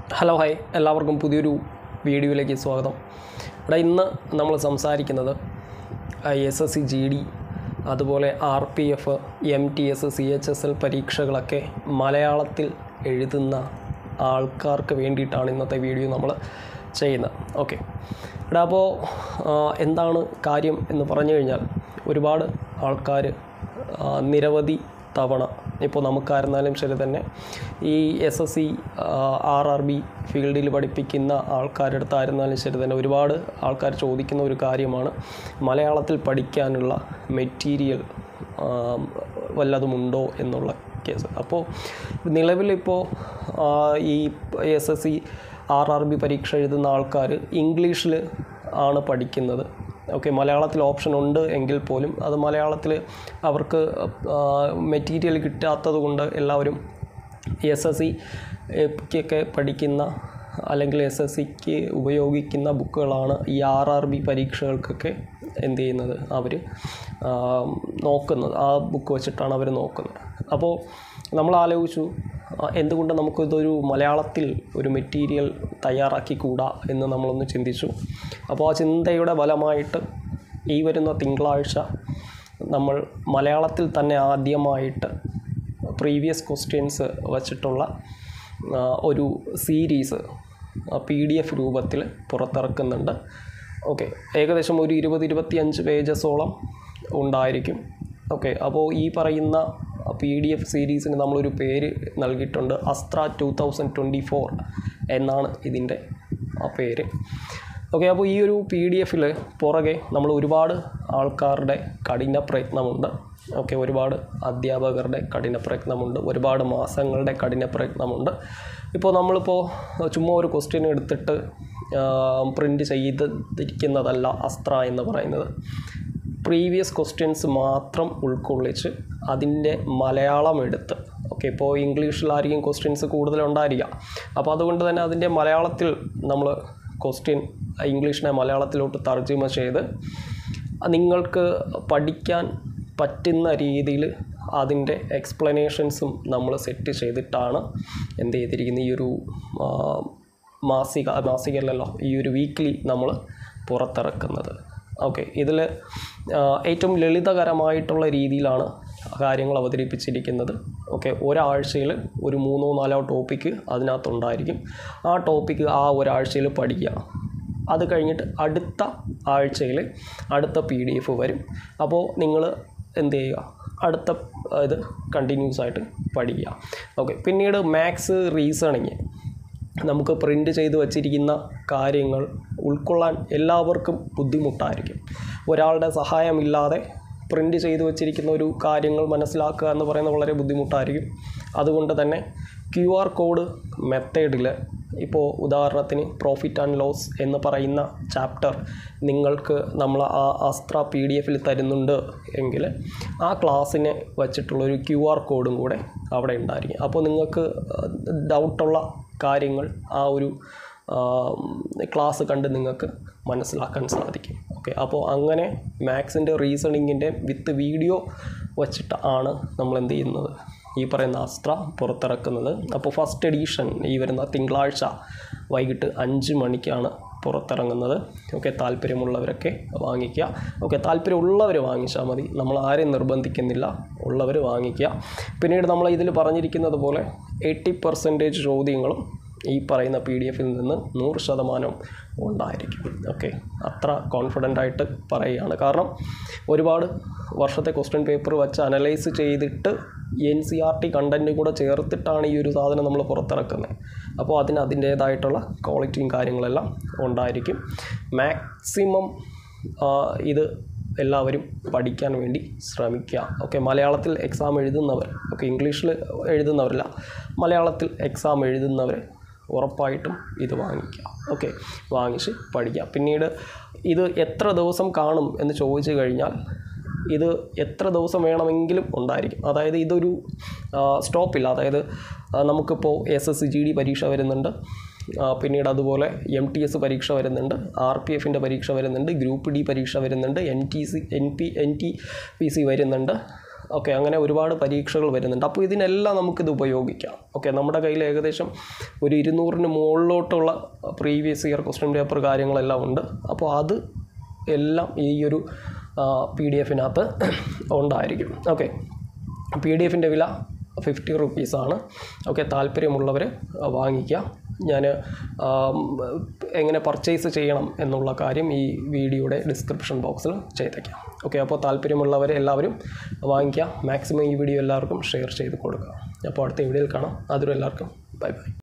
Hello hi, എല്ലാവർക്കും പുതിയൊരു വീഡിയോയിലേക്ക് സ്വാഗതം. ഇന്ന് നമ്മൾ സംസാരിക്കുന്നത് SSC GD അതുപോലെ RPF MTS CHSL പരീക്ഷകളൊക്കെ മലയാളത്തിൽ എഴുതുന്ന ആൾക്കാർക്ക് വേണ്ടിയിട്ടാണ് ഇന്നത്തെ വീഡിയോ നമ്മൾ ചെയ്യുന്നത്. ഓക്കെ, അപ്പോൾ എന്താണ് കാര്യം എന്ന് പറഞ്ഞു കഴിഞ്ഞാൽ ഒരുപാട് ആൾക്കാർ നിരവധി തവണ ഇപ്പോൾ നമുക്കായിരുന്നാലും ശരി തന്നെ ഈ SSC RRB ഫീൽഡിൽ പഠിപ്പിക്കുന്ന ആൾക്കാരുടെ അടുത്തായിരുന്നാലും ശരി തന്നെ ഒരുപാട് ആൾക്കാർ ചോദിക്കുന്ന ഒരു കാര്യമാണ് മലയാളത്തിൽ പഠിക്കാനുള്ള മെറ്റീരിയൽ വല്ലതുമുണ്ടോ എന്നുള്ള കേസ്. അപ്പോൾ നിലവിലിപ്പോൾ ഈ SSC RRB പരീക്ഷ എഴുതുന്ന ആൾക്കാർ ഇംഗ്ലീഷിൽ ആണ് പഠിക്കുന്നത്. ഓക്കെ, മലയാളത്തിൽ ഓപ്ഷൻ ഉണ്ട് എങ്കിൽ പോലും അത് മലയാളത്തിൽ അവർക്ക് മെറ്റീരിയൽ കിട്ടാത്തത് കൊണ്ട് എല്ലാവരും SSCക്കൊക്കെ പഠിക്കുന്ന അല്ലെങ്കിൽ SSCക്ക് ഉപയോഗിക്കുന്ന ബുക്കുകളാണ് ഈ RRB പരീക്ഷകൾക്കൊക്കെ എന്ത് ചെയ്യുന്നത്, അവർ നോക്കുന്നത്. ആ ബുക്ക് വെച്ചിട്ടാണ് അവർ നോക്കുന്നത്. അപ്പോൾ നമ്മൾ ആലോചിച്ചു എന്തുകൊണ്ട് നമുക്കിതൊരു മലയാളത്തിൽ ഒരു മെറ്റീരിയൽ തയ്യാറാക്കിക്കൂടാ എന്ന് നമ്മളൊന്ന് ചിന്തിച്ചു. അപ്പോൾ ആ ചിന്തയുടെ ഫലമായിട്ട് ഈ വരുന്ന തിങ്കളാഴ്ച നമ്മൾ മലയാളത്തിൽ തന്നെ ആദ്യമായിട്ട് പ്രീവിയസ് ക്വസ്റ്റ്യൻസ് വച്ചിട്ടുള്ള ഒരു സീരീസ് PDF രൂപത്തിൽ പുറത്തിറക്കുന്നുണ്ട്. ഓക്കെ, ഏകദേശം ഒരു 20-25 പേജസോളം ഉണ്ടായിരിക്കും. ഓക്കെ, അപ്പോൾ ഈ പറയുന്ന PDF സീരീസിന് നമ്മളൊരു പേര് നൽകിയിട്ടുണ്ട്. അസ്ത്ര 2024 എന്നാണ് ഇതിൻ്റെ പേര്. ഓക്കെ, അപ്പോൾ ഈ ഒരു PDF പുറകെ നമ്മൾ ഒരുപാട് ആൾക്കാരുടെ കഠിന പ്രയത്നമുണ്ട്. ഓക്കെ, ഒരുപാട് അധ്യാപകരുടെ കഠിന പ്രയത്നമുണ്ട്, ഒരുപാട് മാസങ്ങളുടെ കഠിന പ്രയത്നമുണ്ട്. ഇപ്പോൾ നമ്മളിപ്പോൾ ചുമ്മാ ഒരു ക്വസ്റ്റ്യൻ എടുത്തിട്ട് പ്രിൻ്റ് ചെയ്തിരിക്കുന്നതല്ല അസ്ത്ര എന്ന് പറയുന്നത്. പ്രീവിയസ് ക്വസ്റ്റ്യൻസ് മാത്രം ഉൾക്കൊള്ളിച്ച് അതിൻ്റെ മലയാളം എടുത്ത്, ഓക്കെ, ഇപ്പോൾ ഇംഗ്ലീഷിലായിരിക്കും ക്വസ്റ്റ്യൻസ് കൂടുതലുണ്ടായിരിക്കുക. അപ്പോൾ അതുകൊണ്ട് തന്നെ അതിൻ്റെ മലയാളത്തിൽ നമ്മൾ ക്വസ്റ്റ്യൻ ഇംഗ്ലീഷിനെ മലയാളത്തിലോട്ട് തർജ്ജിമ ചെയ്ത് നിങ്ങൾക്ക് പഠിക്കാൻ പറ്റുന്ന രീതിയിൽ അതിൻ്റെ എക്സ്പ്ലനേഷൻസും നമ്മൾ സെറ്റ് ചെയ്തിട്ടാണ് എന്ത് ചെയ്തിരിക്കുന്നത്, ഈ ഒരു മാസികയല്ലല്ലോ, ഈ ഒരു വീക്ക്ലി നമ്മൾ പുറത്തിറക്കുന്നത്. ഓക്കെ, ഇതിൽ ഏറ്റവും ലളിതകരമായിട്ടുള്ള രീതിയിലാണ് കാര്യങ്ങൾ അവതരിപ്പിച്ചിരിക്കുന്നത്. ഓക്കെ, ഒരാഴ്ചയിൽ ഒരു 3-4 ടോപ്പിക്ക് അതിനകത്തുണ്ടായിരിക്കും. ആ ടോപ്പിക്ക് ആ ഒരാഴ്ചയിൽ പഠിക്കുക. അത് കഴിഞ്ഞിട്ട് അടുത്ത ആഴ്ചയിൽ അടുത്ത PDF വരും. അപ്പോൾ നിങ്ങൾ എന്ത് ചെയ്യുക, അടുത്ത ഇത് കണ്ടിന്യൂസ് ആയിട്ട് പഠിക്കുക. ഓക്കെ, പിന്നീട് മാത്സ്, റീസണിങ് നമുക്ക് പ്രിൻ്റ് ചെയ്ത് വച്ചിരിക്കുന്ന കാര്യങ്ങൾ ഉൾക്കൊള്ളാൻ എല്ലാവർക്കും ബുദ്ധിമുട്ടായിരിക്കും. ഒരാളുടെ സഹായമില്ലാതെ പ്രിൻ്റ് ചെയ്ത് വച്ചിരിക്കുന്ന ഒരു കാര്യങ്ങൾ മനസ്സിലാക്കുക എന്ന് പറയുന്നത് വളരെ ബുദ്ധിമുട്ടായിരിക്കും. അതുകൊണ്ട് തന്നെ QR കോഡ് മെത്തേഡിൽ ഇപ്പോൾ ഉദാഹരണത്തിന് പ്രോഫിറ്റ് ആൻഡ് ലോസ് എന്ന് പറയുന്ന ചാപ്റ്റർ നിങ്ങൾക്ക് നമ്മൾ ആ അസ്ത്ര PDF തരുന്നുണ്ട് എങ്കിൽ ആ ക്ലാസ്സിനെ വച്ചിട്ടുള്ളൊരു QR കോഡും കൂടെ അവിടെ ഉണ്ടായിരിക്കും. അപ്പോൾ നിങ്ങൾക്ക് ഡൗട്ടുള്ള കാര്യങ്ങൾ ആ ഒരു ക്ലാസ് കണ്ട് നിങ്ങൾക്ക് മനസ്സിലാക്കാൻ സാധിക്കും. ഓക്കെ, അപ്പോൾ അങ്ങനെ മാത്സിൻ്റെ റീസണിങ്ങിൻ്റെ വിത്ത് വീഡിയോ വച്ചിട്ട് ആണ് നമ്മൾ എന്ത് ചെയ്യുന്നത്, ഈ പറയുന്ന അസ്ത്ര പുറത്തിറക്കുന്നത്. അപ്പോൾ ഫസ്റ്റ് എഡീഷൻ ഈ വരുന്ന തിങ്കളാഴ്ച വൈകിട്ട് 5 മണിക്കാണ് പുറത്തിറങ്ങുന്നത്. ഓക്കെ, താല്പര്യമുള്ളവരൊക്കെ വാങ്ങിക്കുക. ഓക്കെ, താല്പര്യമുള്ളവർ വാങ്ങിച്ചാൽ മതി, നമ്മൾ ആരെയും നിർബന്ധിക്കുന്നില്ല, ഉള്ളവർ വാങ്ങിക്കുക. പിന്നീട് നമ്മൾ ഇതിൽ പറഞ്ഞിരിക്കുന്നത് പോലെ 80% ചോദ്യങ്ങളും ഈ പറയുന്ന PDF നിന്ന് 100% ഉണ്ടായിരിക്കും. ഓക്കെ, അത്ര കോൺഫിഡൻ്റ് ആയിട്ട് പറയുകയാണ്. കാരണം ഒരുപാട് വർഷത്തെ ക്വസ്റ്റ്യൻ പേപ്പർ വെച്ച് അനലൈസ് ചെയ്തിട്ട് NCERT കണ്ടൻറ്റ് കൂടെ ചേർത്തിട്ടാണ് ഈ ഒരു സാധനം നമ്മൾ പുറത്തിറക്കുന്നത്. അപ്പോൾ അതിൻ്റേതായിട്ടുള്ള ക്വാളിറ്റിയും കാര്യങ്ങളെല്ലാം ഉണ്ടായിരിക്കും. മാക്സിമം ഇത് എല്ലാവരും പഠിക്കാൻ വേണ്ടി ശ്രമിക്കുക. ഓക്കെ, മലയാളത്തിൽ എക്സാം എഴുതുന്നവർ, ഓക്കെ, ഇംഗ്ലീഷിൽ എഴുതുന്നവരല്ല, മലയാളത്തിൽ എക്സാം എഴുതുന്നവർ ഉറപ്പായിട്ടും ഇത് വാങ്ങിക്കുക. ഓക്കെ, വാങ്ങിച്ച് പഠിക്കുക. പിന്നീട് ഇത് എത്ര ദിവസം കാണും എന്ന് ചോദിച്ചു കഴിഞ്ഞാൽ ഇത് എത്ര ദിവസം വേണമെങ്കിലും ഉണ്ടായിരിക്കും. അതായത് ഇതൊരു സ്റ്റോപ്പില്ല. അതായത് നമുക്കിപ്പോൾ SSC GD പരീക്ഷ വരുന്നുണ്ട്, പിന്നീട് അതുപോലെ MTS പരീക്ഷ വരുന്നുണ്ട്, RPFൻ്റെ പരീക്ഷ വരുന്നുണ്ട്, ഗ്രൂപ്പ് D പരീക്ഷ വരുന്നുണ്ട്, NTPC വരുന്നുണ്ട്, ഓക്കെ, അങ്ങനെ ഒരുപാട് പരീക്ഷകൾ വരുന്നുണ്ട്. അപ്പോൾ ഇതിനെല്ലാം നമുക്കിത് ഉപയോഗിക്കാം. ഓക്കെ, നമ്മുടെ കയ്യിൽ ഏകദേശം ഒരു 200-ന് മുകളിലോട്ടുള്ള പ്രീവിയസ് ഇയർ ക്വസ്റ്റ്യൻ പേപ്പർ കാര്യങ്ങളെല്ലാം ഉണ്ട്. അപ്പോൾ അത് എല്ലാം ഈ ഒരു PDF-നകത്ത് ഉണ്ടായിരിക്കും. ഓക്കെ, PDF-ൻ്റെ വില 50 റുപ്പീസാണ്. ഓക്കെ, താല്പര്യമുള്ളവർ വാങ്ങിക്കുക. ഞാൻ എങ്ങനെ പർച്ചേസ് ചെയ്യണം എന്നുള്ള കാര്യം ഈ വീഡിയോയുടെ ഡിസ്ക്രിപ്ഷൻ ബോക്സിൽ ചെയ്തേക്കാം. ഓക്കെ, അപ്പോൾ താല്പര്യമുള്ളവർ എല്ലാവരും വാങ്ങിക്കുക. മാക്സിമം ഈ വീഡിയോ എല്ലാവർക്കും ഷെയർ ചെയ്ത് കൊടുക്കുക. അപ്പോൾ അടുത്ത വീഡിയോയിൽ കാണാം. അതുവരെ എല്ലാവർക്കും ബൈ ബൈ.